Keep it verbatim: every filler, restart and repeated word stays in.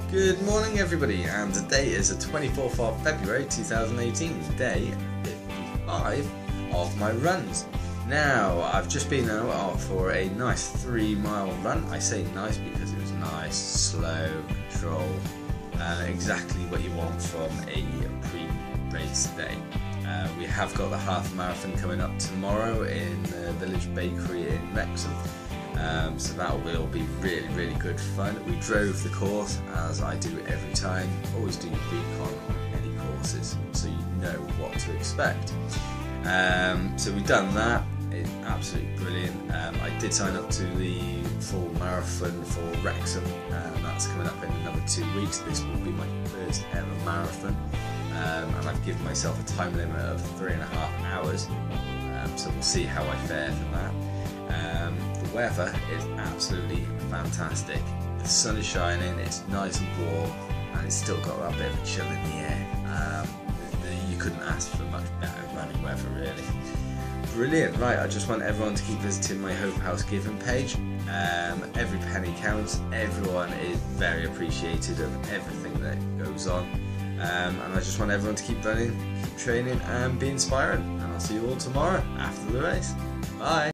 Good morning everybody, and today is the twenty-fourth of February two thousand eighteen, day fifty-five of my runs. Now, I've just been out for a nice three mile run. I say nice because it was nice, slow, controlled, uh, exactly what you want from a pre-race day. Uh, we have got the half marathon coming up tomorrow in the Village Bakery in Wrexham. Um, so that will be really, really good fun. We drove the course, as I do every time. Always do your recon on any courses, so you know what to expect. Um, so we've done that. It's absolutely brilliant. Um, I did sign up to the full marathon for Wrexham, and that's coming up in another two weeks. This will be my first ever marathon, um, and I've given myself a time limit of three and a half hours. Um, so we'll see how I fare for that. Um, the weather is absolutely fantastic. The sun is shining, it's nice and warm, and it's still got that bit of a chill in the air. Um, you couldn't ask for much better running weather, really. Brilliant. Right, I just want everyone to keep visiting my Hope House Giving page. Um, every penny counts. Everyone is very appreciated of everything that goes on. Um, and I just want everyone to keep running, keep training, and be inspiring. And I'll see you all tomorrow after the race. Bye.